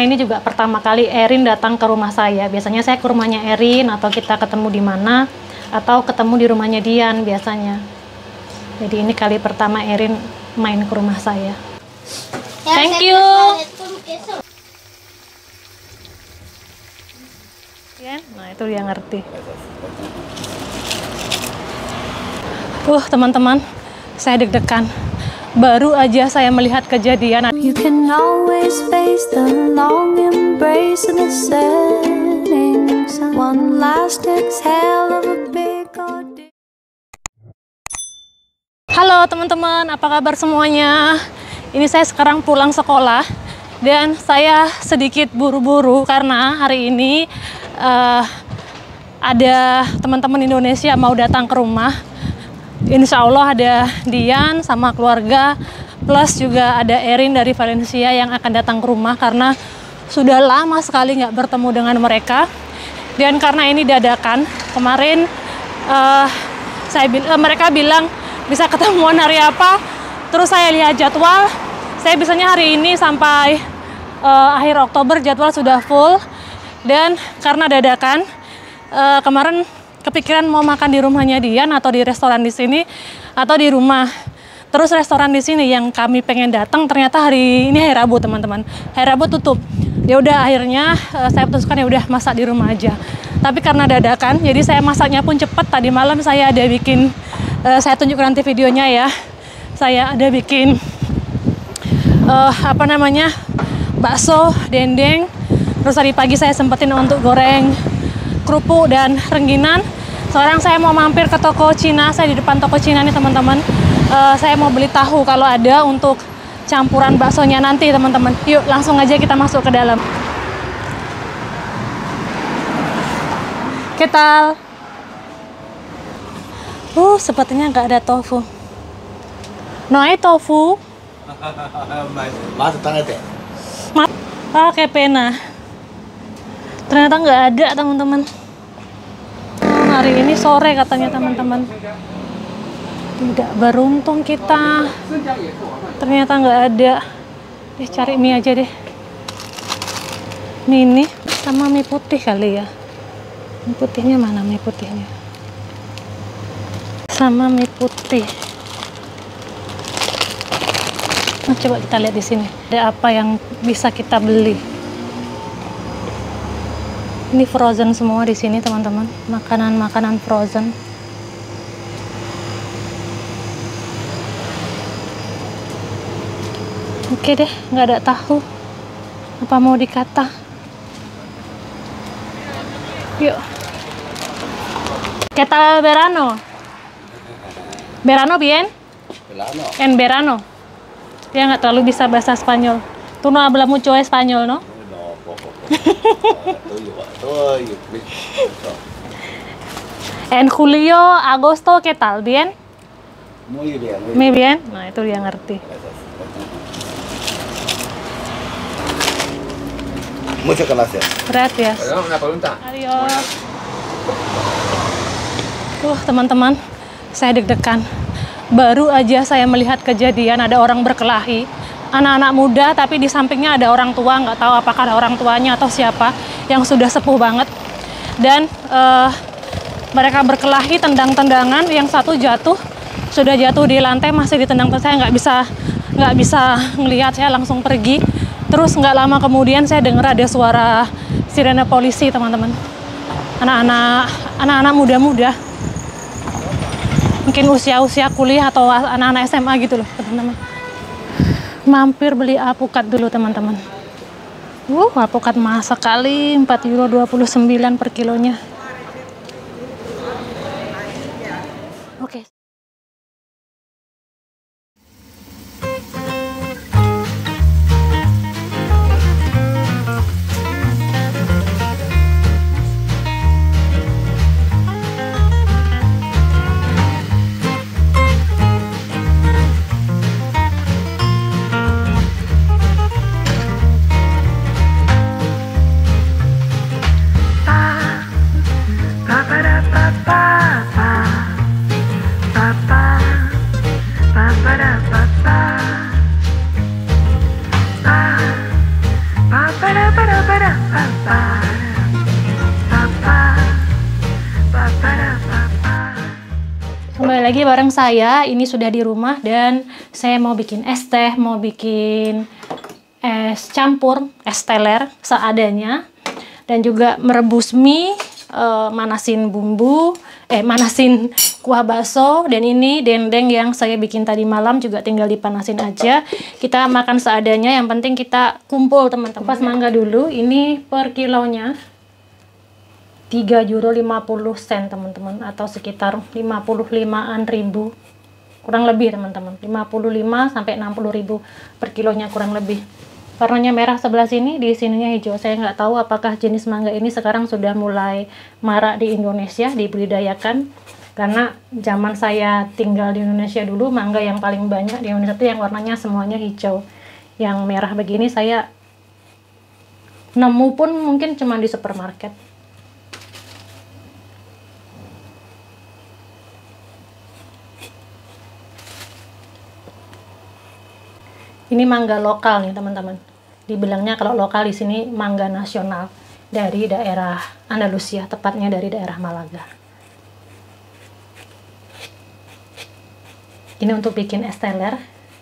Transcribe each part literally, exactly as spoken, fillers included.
ini juga pertama kali Erin datang ke rumah saya. Biasanya saya ke rumahnya Erin, atau kita ketemu di mana, atau ketemu di rumahnya Dian biasanya. Jadi ini kali pertama Erin main ke rumah saya. Thank you. Nah, itu dia ngerti. Uh, teman-teman, saya deg-degan. Baru aja saya melihat kejadian. You can always face the long embrace of the setting sun. One last exhale of a big ordeal. Halo teman-teman, apa kabar semuanya? Ini saya sekarang pulang sekolah dan saya sedikit buru-buru karena hari ini uh, ada teman-teman Indonesia mau datang ke rumah. Insya Allah ada Dian sama keluarga, plus juga ada Erin dari Valencia yang akan datang ke rumah karena sudah lama sekali nggak bertemu dengan mereka. Dan karena ini dadakan, kemarin uh, saya uh, mereka bilang bisa ketemuan hari apa, terus saya lihat jadwal, saya bisanya hari ini sampai uh, akhir Oktober jadwal sudah full. Dan karena dadakan, uh, kemarin kepikiran mau makan di rumahnya Dian atau di restoran di sini atau di rumah. Terus restoran di sini yang kami pengen datang ternyata hari ini hari Rabu, teman-teman. Hari Rabu tutup. Ya udah akhirnya uh, saya putuskan ya udah masak di rumah aja. Tapi karena dadakan, jadi saya masaknya pun cepet. Tadi malam saya ada bikin, uh, saya tunjukkan nanti videonya ya. Saya ada bikin uh, apa namanya bakso, dendeng. Terus tadi pagi saya sempetin untuk goreng kerupuk dan rengginan. Sekarang saya mau mampir ke toko Cina. Saya di depan toko Cina nih teman-teman. Uh, saya mau beli tahu kalau ada untuk campuran baksonya nanti teman-teman. Yuk langsung aja kita masuk ke dalam. Ketal. Uh, sepertinya nggak ada tofu. No hay tofu. Ah, kayak pena. Ternyata nggak ada teman-teman. Oh, hari ini sore katanya teman-teman. Tidak beruntung kita. Ternyata nggak ada. Deh cari mie aja deh. Mie ini sama mie putih kali ya. Mie putihnya mana mie putihnya? Sama mie putih. Nah, coba kita lihat di sini. Ada apa yang bisa kita beli? Ini frozen semua di sini teman-teman, makanan-makanan frozen. Oke deh, nggak ada tahu. Apa mau dikata? Yuk. ¿Qué tal verano? Verano bien? Verano. En verano. Dia nggak terlalu bisa bahasa Spanyol. Tú no hablas mucho español, ¿no? En julio, agosto, ¿qué tal? ¿Bien? Muy bien. Muy bien. Nah, itu dia ngerti. Muchas gracias. Gracias. Perdón, una pregunta. Adios. Tuh, teman-teman, saya deg-degan. Baru aja saya melihat kejadian ada orang berkelahi. Anak-anak muda, tapi di sampingnya ada orang tua, nggak tahu apakah ada orang tuanya atau siapa yang sudah sepuh banget. Dan uh, mereka berkelahi, tendang-tendangan, yang satu jatuh, sudah jatuh di lantai, masih ditendang. Saya nggak bisa nggak bisa ngelihat, saya langsung pergi. Terus nggak lama kemudian saya dengar ada suara sirene polisi, teman-teman. Anak-anak anak-anak muda-muda, mungkin usia-usia kuliah atau anak-anak S M A gitu loh, teman-teman. Mampir beli alpukat dulu teman-teman. Uh, alpukat mahal sekali, empat euro dua puluh sembilan per kilonya. Oke. Okay. Kembali lagi bareng saya, ini sudah di rumah dan saya mau bikin es teh, mau bikin es campur, es teler seadanya, dan juga merebus mie, eh, manasin bumbu, eh manasin kuah bakso, dan ini dendeng yang saya bikin tadi malam juga tinggal dipanasin aja. Kita makan seadanya, yang penting kita kumpul teman-teman. Pas mangga dulu, ini per kilonya tiga euro lima puluh sen teman-teman, atau sekitar lima puluh limaan ribu kurang lebih teman-teman, lima puluh lima sampai enam puluh ribu per kilonya kurang lebih. Warnanya merah sebelah sini, di sininya hijau. Saya nggak tahu apakah jenis mangga ini sekarang sudah mulai marak di Indonesia, dibudidayakan, karena zaman saya tinggal di Indonesia dulu, mangga yang paling banyak di Indonesia itu yang warnanya semuanya hijau. Yang merah begini saya nemu pun mungkin cuma di supermarket. Ini mangga lokal nih teman-teman. Dibilangnya kalau lokal di sini mangga nasional dari daerah Andalusia, tepatnya dari daerah Malaga. Ini untuk bikin es teler.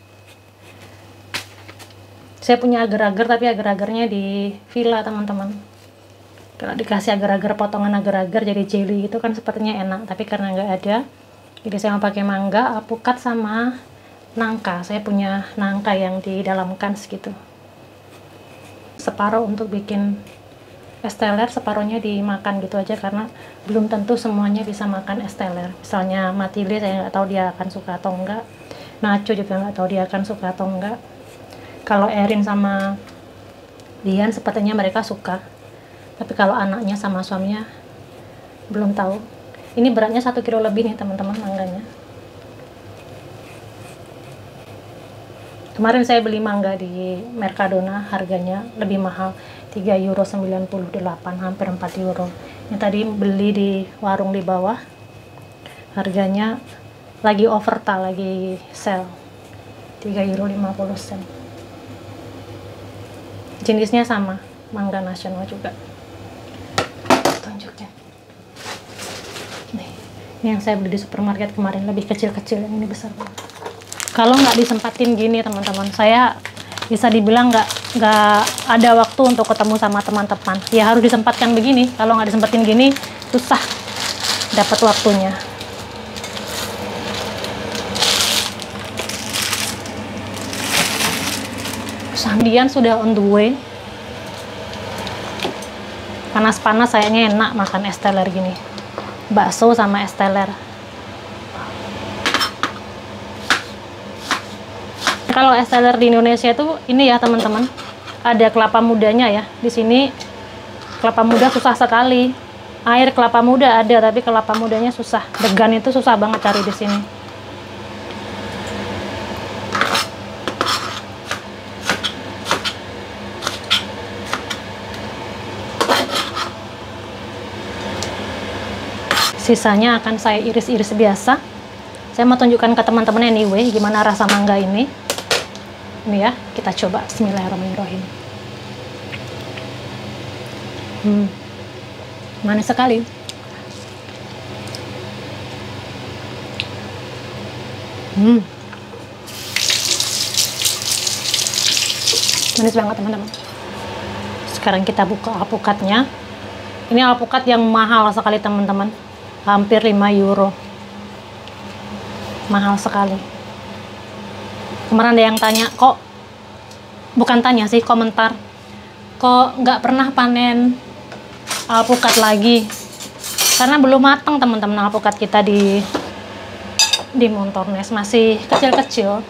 Saya punya agar-agar, tapi agar-agarnya di villa teman-teman. Kalau dikasih agar-agar, potongan agar-agar jadi jelly itu kan sepertinya enak, tapi karena nggak ada, jadi saya mau pakai mangga, alpukat sama nangka. Saya punya nangka yang di dalam kans gitu. Separuh untuk bikin es teler, separuhnya dimakan gitu aja, karena belum tentu semuanya bisa makan es teler. Misalnya Matilde, saya nggak tahu dia akan suka atau enggak. Nacho juga nggak tahu dia akan suka atau enggak. Kalau Erin sama Dian sepertinya mereka suka, tapi kalau anaknya sama suaminya belum tahu. Ini beratnya satu kilo lebih nih teman-teman mangganya. Kemarin saya beli mangga di Mercadona, harganya lebih mahal, tiga euro sembilan puluh delapan, hampir empat euro. Ini tadi beli di warung di bawah, harganya lagi overtal, lagi sale, tiga euro lima puluh sen. Jenisnya sama, mangga nasional juga. Tunjukin. Nih, ini yang saya beli di supermarket kemarin, lebih kecil-kecil, yang ini besar banget. Kalau nggak disempatin gini teman-teman, saya bisa dibilang nggak nggak ada waktu untuk ketemu sama teman-teman. Ya harus disempatkan begini. Kalau nggak disempatin gini, susah dapat waktunya. Sandian sudah on the way. Panas-panas sayangnya enak makan es teler gini. Bakso sama es teler. Kalau es teler di Indonesia itu ini ya teman-teman, ada kelapa mudanya ya. Di sini kelapa muda susah sekali. Air kelapa muda ada, tapi kelapa mudanya susah. Degan itu susah banget cari di sini. Sisanya akan saya iris-iris biasa. Saya mau tunjukkan ke teman-teman anyway gimana rasa mangga ini. Ini ya, kita coba. Bismillahirrahmanirrahim. Hmm, manis sekali. Hmm, manis banget teman-teman. Sekarang kita buka alpukatnya. Ini alpukat yang mahal sekali teman-teman, hampir lima euro. Mahal sekali. Kemarin ada yang tanya, kok bukan tanya sih, komentar, kok nggak pernah panen alpukat lagi, karena belum matang teman-teman. Alpukat kita di di Montornes masih kecil-kecil.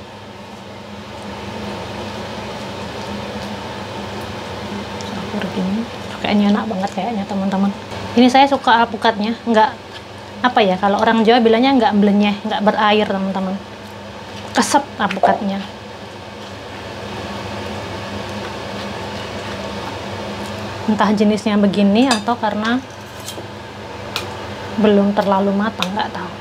Begini kayaknya enak banget kayaknya teman-teman. Ini saya suka alpukatnya, nggak apa ya, kalau orang Jawa bilangnya nggak blenyeh, nggak berair teman-teman. Kesep alpukatnya. Entah jenisnya begini atau karena belum terlalu matang, nggak tahu.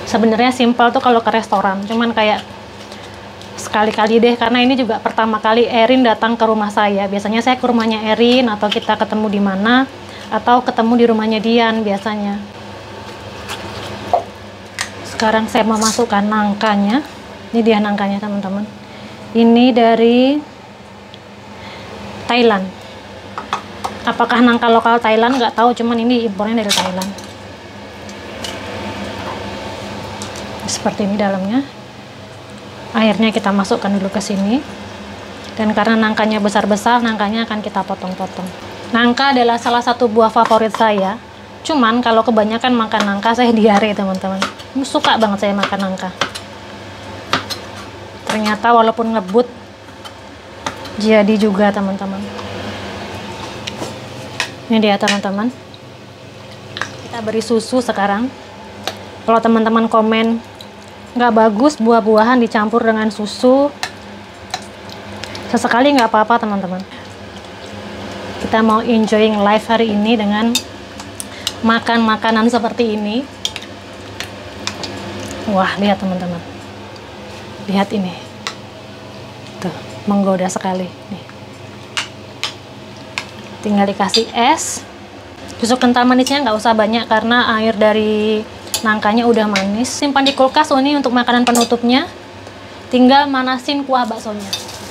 Sebenarnya simpel tuh kalau ke restoran, cuman kayak sekali-kali deh, karena ini juga pertama kali Erin datang ke rumah saya. Biasanya saya ke rumahnya Erin, atau kita ketemu di mana, atau ketemu di rumahnya Dian biasanya. Sekarang saya mau masukkan nangkanya. Ini dia nangkanya teman-teman. Ini dari Thailand. Apakah nangka lokal Thailand? Nggak tahu, cuman ini impornya dari Thailand. Seperti ini dalamnya. Airnya kita masukkan dulu ke sini. Dan karena nangkanya besar-besar, nangkanya akan kita potong-potong. Nangka adalah salah satu buah favorit saya. Cuman kalau kebanyakan makan nangka, saya diare teman-teman. Suka banget saya makan nangka. Ternyata walaupun ngebut, jadi juga teman-teman. Ini dia teman-teman. Kita beri susu sekarang. Kalau teman-teman komen nggak bagus buah-buahan dicampur dengan susu, sesekali nggak apa-apa teman-teman. Kita mau enjoying life hari ini dengan makan makanan seperti ini. Wah, lihat teman-teman, lihat ini tuh, menggoda sekali nih. Tinggal dikasih es. Susu kental manisnya nggak usah banyak karena air dari nangkanya udah manis. Simpan di kulkas oh, ini untuk makanan penutupnya. Tinggal manasin kuah baksonya.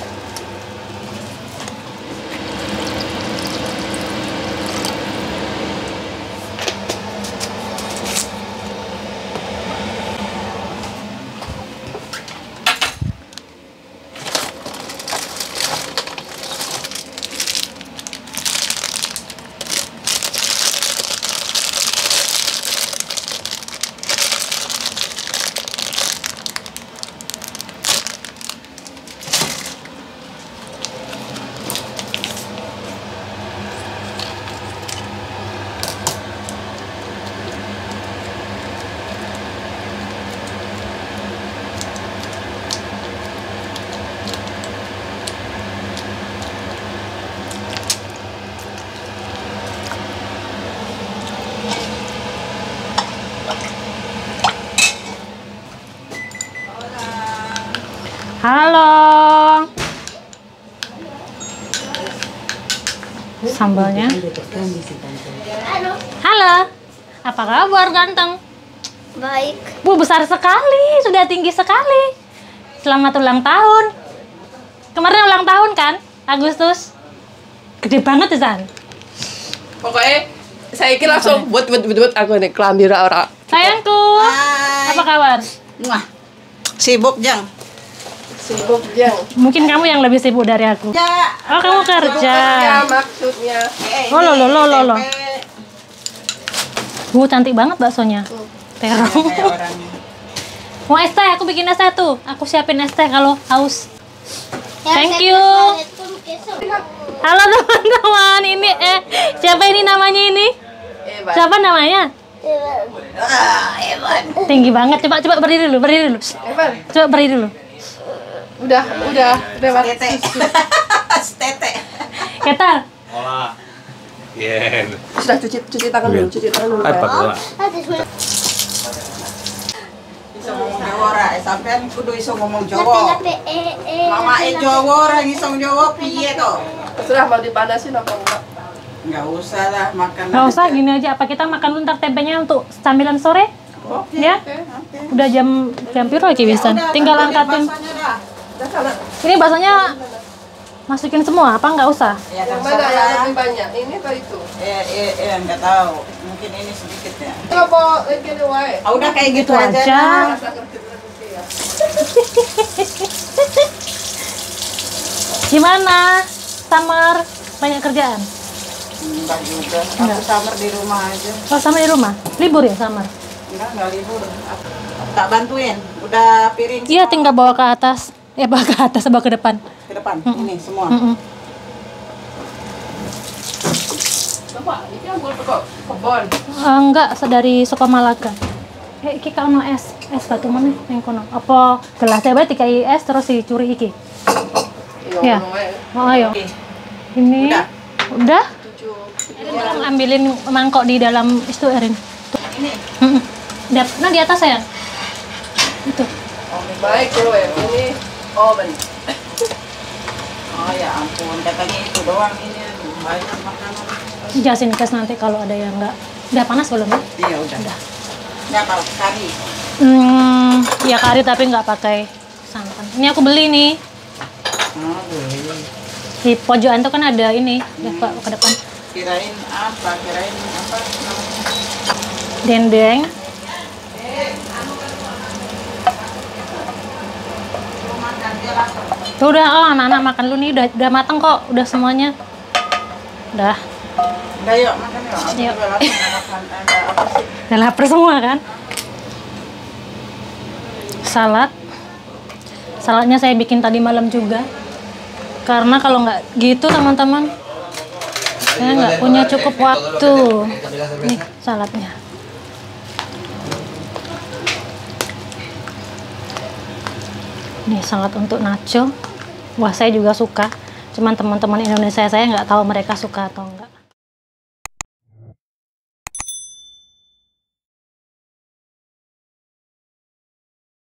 Halo. Sambalnya. Halo. Apa kabar ganteng? Baik. Bu, besar sekali, sudah tinggi sekali. Selamat ulang tahun. Kemarin ulang tahun kan? Agustus. Gede banget, Zan. Pokoknya saya kira langsung buat buat buat aku nih kelambi ora. Sayangku. Hai. Apa kabar? Wah, sibuk jang. Sibuk jang. Mungkin kamu yang lebih sibuk dari aku. Ya. Oh, kamu kerja. Ya maksudnya. Eh, Oh, lo, lo, lo, lo, lo. tempe. Bu, cantik banget baksonya. Terong. Kayak orang. Mau es teh, aku bikin es teh tuh. Aku siapin es teh kalau haus. Thank you. Halo teman-teman, ini eh siapa ini namanya ini? Hebat. Siapa namanya? Ah, hebat. Tinggi banget. Coba coba berdiri dulu, berdiri dulu. Hebat. Coba berdiri dulu. Udah, udah, lewat Tete. susu. Tete. Ketal. Hola. Bien. Sudah cuci cuci tangan dulu, cuci tangan dulu. Apa Pak. hola? Iso ngomong Jawa ora, eh, sampean kudu iso ngomong Jawa. Mama e Jawa ora iso Jawa piye to? Sudah mau dipanasin apa enggak? Enggak usah lah makan. Nggak usah gini aja. Apa kita makan luntar tempenya untuk camilan sore? Oke. Ya? Oke. Udah jam jam piro iki wisan? Udah, Tinggal tambahin angkatin. baksonya dah. Udah sana. Ini baksonya masukin semua apa nggak usah? Ya Yang mana yang terserah. lebih banyak? Ini atau itu? Eh, eh, eh, enggak tahu. Mungkin ini sedikit ya. Coba lagi wae. Ah, udah kayak gitu Itu aja. aja. Nah. Rasa ngerti-ngerti ya. Gimana? Samar banyak kerjaan? Enggak juga. Aku samar di rumah aja. Oh, sama di rumah? Libur ya Samar? Enggak, enggak libur. Aku- Tak bantuin. Udah piring. Iya, tinggal bawa ke atas. Ya, bawa ke atas, bawa ke depan. Ke depan. Ini semua. Mm-mm. Coba, ini ambil kok kebon. Eh, enggak, dari Sukamalaga. Eh, iki kalau es, es batu mana yang kono? Apa gelasnya bae dikai es terus dicuri iki? Iya. Ya. Oh, ayo. Ini Udah. udah? Erin, tolong ambilin mangkok di dalam itu, Erin. Ini. Mm-mm. Di- Nah, di atas sayang. Itu. Oh, baik bro ya. Ini oh benar. Oh ya ampun, katanya itu doang ini banyak makanan. Jelasin kes nanti kalau ada yang nggak. Udah panas belum ya? Iya udah. Udah. Nggak kalau kari. Hmm, ya kari tapi nggak pakai santan. Ini aku beli nih. Oh boleh. Di pojokan tuh kan ada ini, ya, Pak, ke depan. Kirain apa? Kirain apa namanya? Dendeng. Tuh udah, oh anak-anak makan lu nih, udah udah matang kok, udah semuanya. Udah. Udah yuk makan yuk. Aku Yuk. juga lapar makan. Ada apa sih? Udah lapar semua kan? Salad. Saladnya saya bikin tadi malam juga. Karena kalau nggak gitu teman-teman, saya nggak punya cukup waktu. Nih saladnya. Nih salad untuk nacho. Wah saya juga suka. Cuman teman-teman Indonesia saya nggak tahu mereka suka atau enggak.